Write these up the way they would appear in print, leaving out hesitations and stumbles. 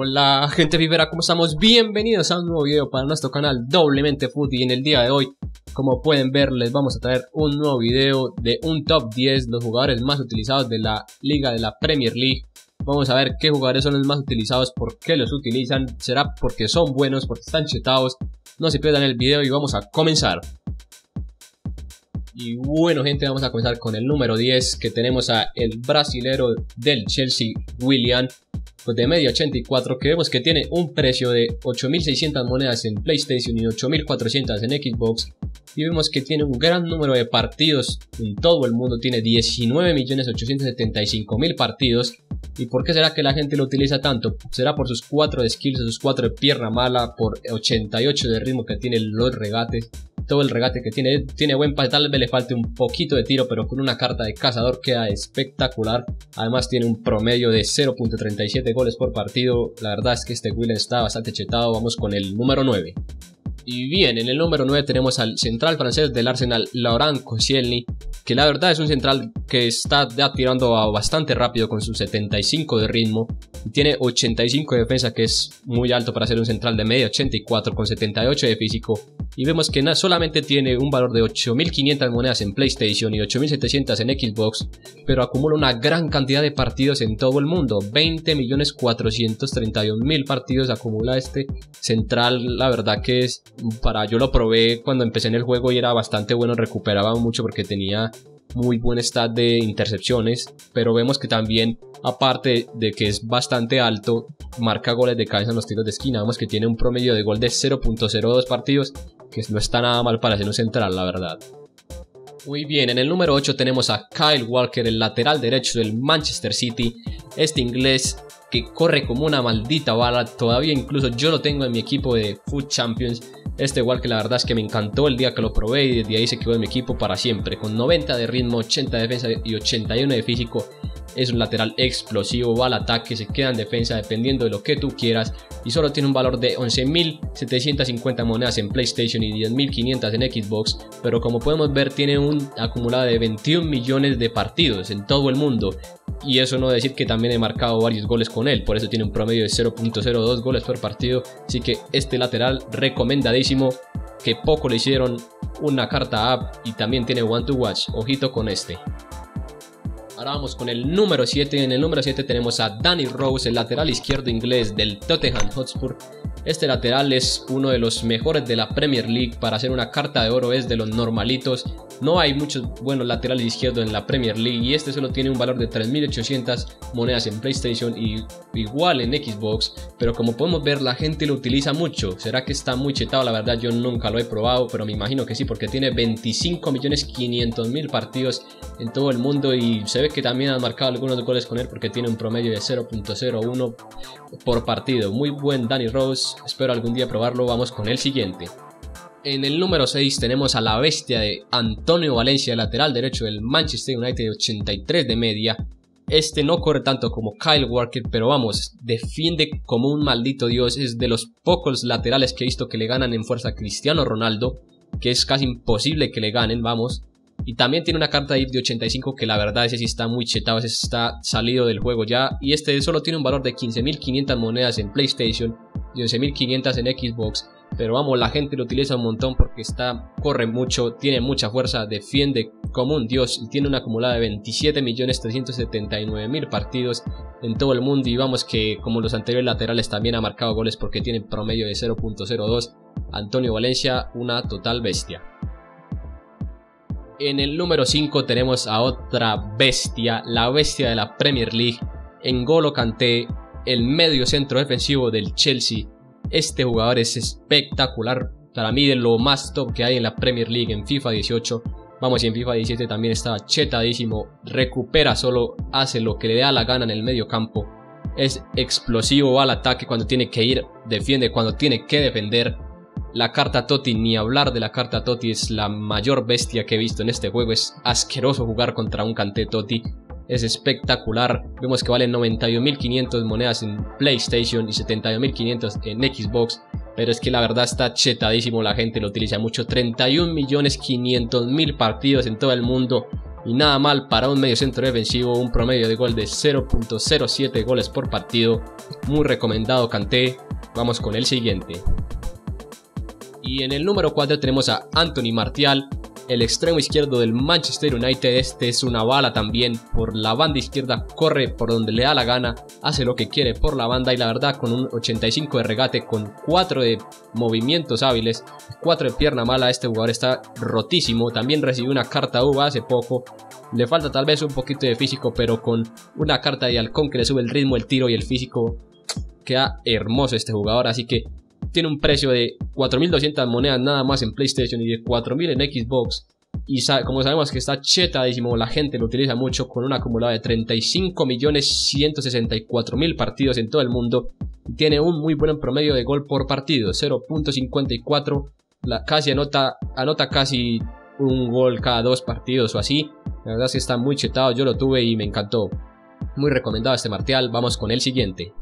Hola gente fifera, ¿cómo estamos? Bienvenidos a un nuevo video para nuestro canal Doblemente Foot. Y en el día de hoy, como pueden ver, les vamos a traer un nuevo video de un top 10 de los jugadores más utilizados de la liga de la Premier League. Vamos a ver qué jugadores son los más utilizados, por qué los utilizan, será porque son buenos, porque están chetados. No se pierdan el video y vamos a comenzar. Y bueno gente, vamos a comenzar con el número 10, que tenemos a el brasilero del Chelsea, Willian, pues de media 84, que vemos que tiene un precio de 8.600 monedas en PlayStation y 8.400 en Xbox. Y vemos que tiene un gran número de partidos en todo el mundo, tiene 19.875.000 partidos. ¿Y por qué será que la gente lo utiliza tanto? Será por sus 4 de skills, sus 4 de pierna mala, por 88 de ritmo que tiene los regates. Todo el regate que tiene buen pase, tal vez le falte un poquito de tiro, pero con una carta de cazador queda espectacular. Además tiene un promedio de 0.37 goles por partido. La verdad es que este Willian está bastante chetado. Vamos con el número 9. Y bien, en el número 9 tenemos al central francés del Arsenal, Laurent Koscielny, que la verdad es un central que está ya tirando bastante rápido con sus 75 de ritmo. Tiene 85 de defensa, que es muy alto para ser un central de media 84, con 78 de físico. Y vemos que solamente tiene un valor de 8.500 monedas en PlayStation y 8.700 en Xbox, pero acumula una gran cantidad de partidos en todo el mundo. 20.431.000 partidos acumula este central. La verdad que es, yo lo probé cuando empecé en el juego y era bastante bueno, recuperaba mucho porque tenía muy buen stat de intercepciones, pero vemos que también, aparte de que es bastante alto, marca goles de cabeza en los tiros de esquina. Vemos que tiene un promedio de gol de 0.02 partidos, que no está nada mal para ser un central, la verdad. Muy bien, en el número 8 tenemos a Kyle Walker, el lateral derecho del Manchester City. Este inglés que corre como una maldita bala, todavía incluso yo lo tengo en mi equipo de Foot Champions. Este Walker la verdad es que me encantó el día que lo probé y desde ahí se quedó en mi equipo para siempre. Con 90 de ritmo, 80 de defensa y 81 de físico. Es un lateral explosivo, va al ataque, se queda en defensa dependiendo de lo que tú quieras. Y solo tiene un valor de 11.750 monedas en PlayStation y 10.500 en Xbox. Pero como podemos ver, tiene un acumulado de 21 millones de partidos en todo el mundo. Y eso no decir que también he marcado varios goles con él. Por eso tiene un promedio de 0.02 goles por partido. Así que este lateral recomendadísimo, que poco le hicieron una carta app y también tiene one to watch. Ojito con este. Ahora vamos con el número 7. En el número 7 tenemos a Danny Rose, el lateral izquierdo inglés del Tottenham Hotspur. Este lateral es uno de los mejores de la Premier League. Para hacer una carta de oro es de los normalitos. No hay muchos buenos laterales izquierdos en la Premier League y este solo tiene un valor de 3.800 monedas en PlayStation y igual en Xbox. Pero como podemos ver, la gente lo utiliza mucho. ¿Será que está muy chetado? La verdad yo nunca lo he probado, pero me imagino que sí, porque tiene 25.500.000 partidos en todo el mundo y se ve que también han marcado algunos goles con él porque tiene un promedio de 0.01 por partido. Muy buen Danny Rose, espero algún día probarlo. Vamos con el siguiente. En el número 6 tenemos a la bestia de Antonio Valencia, lateral derecho del Manchester United, de 83 de media. Este no corre tanto como Kyle Walker, pero vamos, defiende como un maldito dios. Es de los pocos laterales que he visto que le ganan en fuerza a Cristiano Ronaldo, que es casi imposible que le ganen, vamos. Y también tiene una carta de 85 que la verdad ese sí está muy chetado, ese está salido del juego ya. Y este solo tiene un valor de 15.500 monedas en PlayStation y 11.500 en Xbox. Pero vamos, la gente lo utiliza un montón porque corre mucho, tiene mucha fuerza, defiende como un dios y tiene una acumulada de 27.379.000 partidos en todo el mundo. Y vamos que como los anteriores laterales también ha marcado goles porque tiene promedio de 0.02. Antonio Valencia, una total bestia. En el número 5 tenemos a otra bestia, la bestia de la Premier League, N'Golo Kanté, el medio centro defensivo del Chelsea. Este jugador es espectacular, para mí de lo más top que hay en la Premier League en FIFA 18. Vamos, y en FIFA 17 también estaba chetadísimo, recupera solo, hace lo que le da la gana en el medio campo. Es explosivo, va al ataque cuando tiene que ir, defiende cuando tiene que defender. La carta Totti, ni hablar de la carta Totti, es la mayor bestia que he visto en este juego. Es asqueroso jugar contra un Kanté Totti, es espectacular. Vemos que vale 91.500 monedas en PlayStation y 72.500 en Xbox. Pero es que la verdad está chetadísimo, la gente lo utiliza mucho. 31.500.000 partidos en todo el mundo. y nada mal para un mediocentro defensivo, un promedio de gol de 0.07 goles por partido. Muy recomendado Kanté. Vamos con el siguiente. Y en el número 4 tenemos a Anthony Martial, el extremo izquierdo del Manchester United. Este es una bala también por la banda izquierda, corre por donde le da la gana, hace lo que quiere por la banda y la verdad con un 85 de regate, con 4 de movimientos hábiles, 4 de pierna mala, este jugador está rotísimo. También recibió una carta uva hace poco, le falta tal vez un poquito de físico, pero con una carta de halcón que le sube el ritmo, el tiro y el físico, queda hermoso este jugador. Así que tiene un precio de 4.200 monedas nada más en PlayStation y de 4.000 en Xbox. Y como sabemos que está chetadísimo, la gente lo utiliza mucho, con un acumulado de 35.164.000 partidos en todo el mundo. Tiene un muy buen promedio de gol por partido, 0.54. Casi anota casi un gol cada 2 partidos o así. La verdad es que está muy chetado, yo lo tuve y me encantó. Muy recomendado este Martial. Vamos con el siguiente.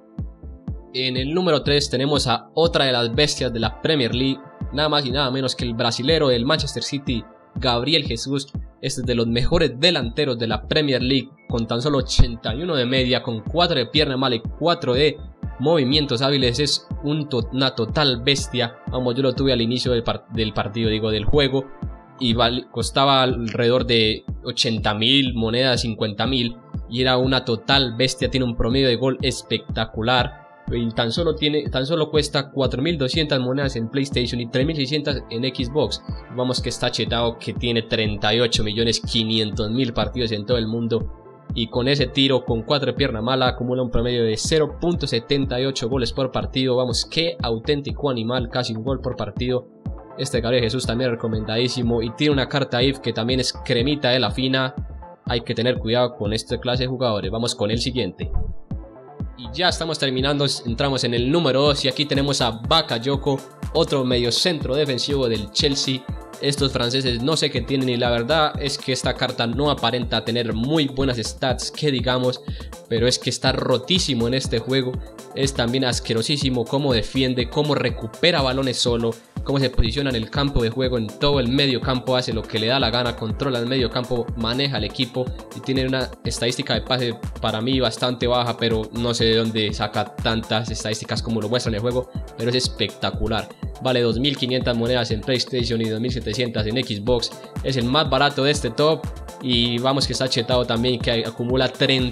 En el número 3 tenemos a otra de las bestias de la Premier League, nada más y nada menos que el brasilero del Manchester City, Gabriel Jesús. Este es de los mejores delanteros de la Premier League, con tan solo 81 de media, con 4 de pierna mala y 4 de movimientos hábiles. Es una total bestia. Vamos, yo lo tuve al inicio del juego y costaba alrededor de 80.000 monedas, 50.000, y era una total bestia. Tiene un promedio de gol espectacular. Y tan solo cuesta 4.200 monedas en PlayStation y 3.600 en Xbox. Vamos, que está chetado, que tiene 38.500.000 partidos en todo el mundo. Y con ese tiro, con 4 de pierna mala, acumula un promedio de 0.78 goles por partido. Vamos, qué auténtico animal, casi un gol por partido. Este Gabriel Jesús también recomendadísimo. Y tiene una carta IF que también es cremita de la fina. Hay que tener cuidado con esta clase de jugadores. Vamos con el siguiente. Y ya estamos terminando, entramos en el número 2 y aquí tenemos a Bakayoko, otro mediocentro defensivo del Chelsea. Estos franceses no sé qué tienen y la verdad es que esta carta no aparenta tener muy buenas stats, que digamos, pero es que está rotísimo en este juego. Es también asquerosísimo cómo defiende, cómo recupera balones solo, cómo se posiciona en el campo de juego, en todo el medio campo, hace lo que le da la gana, controla el medio campo, maneja el equipo y tiene una estadística de pase para mí bastante baja, pero no sé de dónde saca tantas estadísticas como lo muestra en el juego, pero es espectacular. Vale 2.500 monedas en PlayStation y 2.700 en Xbox, es el más barato de este top. Y vamos, que está chetado también, que acumula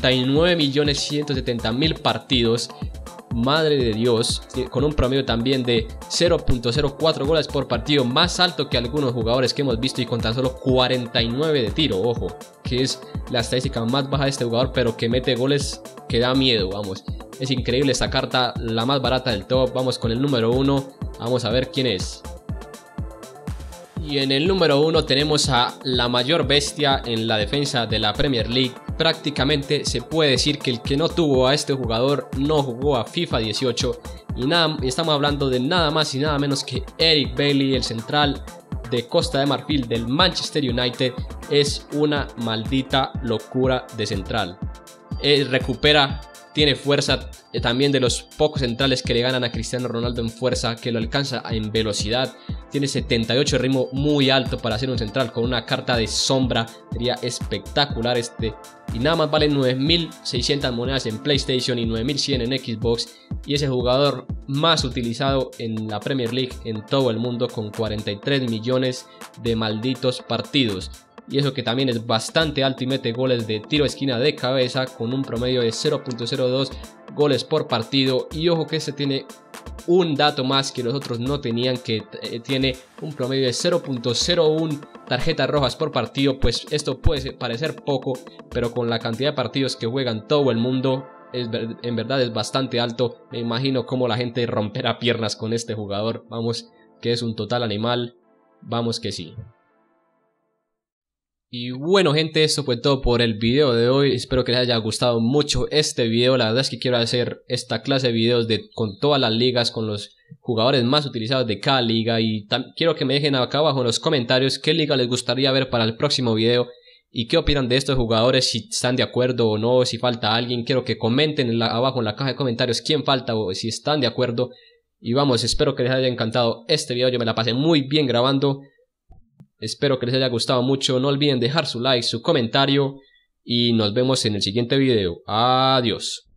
39.170.000 partidos. Madre de Dios, con un promedio también de 0.04 goles por partido, más alto que algunos jugadores que hemos visto, y con tan solo 49 de tiro. Ojo, que es la estadística más baja de este jugador, pero que mete goles que da miedo. Vamos, es increíble esta carta, la más barata del top. Vamos con el número 1, vamos a ver quién es. Y en el número 1 tenemos a la mayor bestia en la defensa de la Premier League. Prácticamente se puede decir que el que no tuvo a este jugador no jugó a FIFA 18. Y estamos hablando de nada más y nada menos que Eric Bailly, el central de Costa de Marfil del Manchester United. Es una maldita locura de central. Recupera, tiene fuerza, también de los pocos centrales que le ganan a Cristiano Ronaldo en fuerza, que lo alcanza en velocidad. Tiene 78 de ritmo, muy alto para ser un central, con una carta de sombra. Sería espectacular este. Y nada más vale 9.600 monedas en PlayStation y 9.100 en Xbox. Y es el jugador más utilizado en la Premier League en todo el mundo, con 43 millones de malditos partidos. Y eso que también es bastante alto y mete goles de tiro de esquina de cabeza, con un promedio de 0.02 goles por partido. Y ojo que este tiene un dato más que los otros no tenían, que tiene un promedio de 0.01 tarjetas rojas por partido. Pues esto puede parecer poco, pero con la cantidad de partidos que juegan todo el mundo, en verdad es bastante alto. Me imagino cómo la gente romperá piernas con este jugador. Vamos, que es un total animal. Vamos que sí. Y bueno, gente, esto fue todo por el video de hoy. Espero que les haya gustado mucho este video. La verdad es que quiero hacer esta clase de videos con todas las ligas, con los jugadores más utilizados de cada liga. Y quiero que me dejen acá abajo en los comentarios qué liga les gustaría ver para el próximo video, y qué opinan de estos jugadores, si están de acuerdo o no, si falta alguien. Quiero que comenten abajo en la caja de comentarios quién falta o si están de acuerdo. Y vamos, espero que les haya encantado este video. Yo me la pasé muy bien grabando. Espero que les haya gustado mucho. No olviden dejar su like, su comentario y nos vemos en el siguiente video. Adiós.